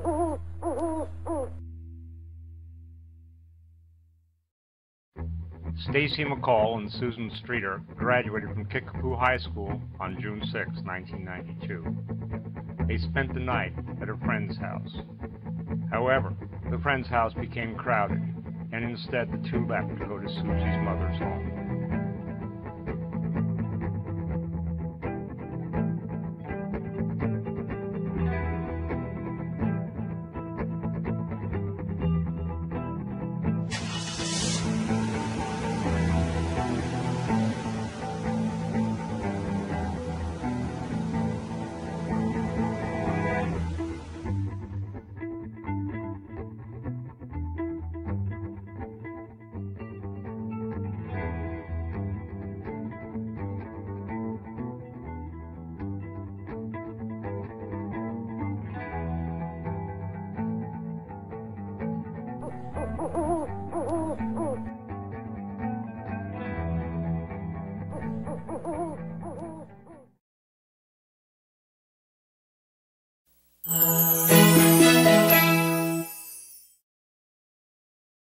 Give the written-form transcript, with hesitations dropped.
Stacy McCall and Susan Streeter graduated from Kickapoo High School on June 6, 1992. They spent the night at a friend's house. However, the friend's house became crowded, and instead the two left to go to Susie's mother's home.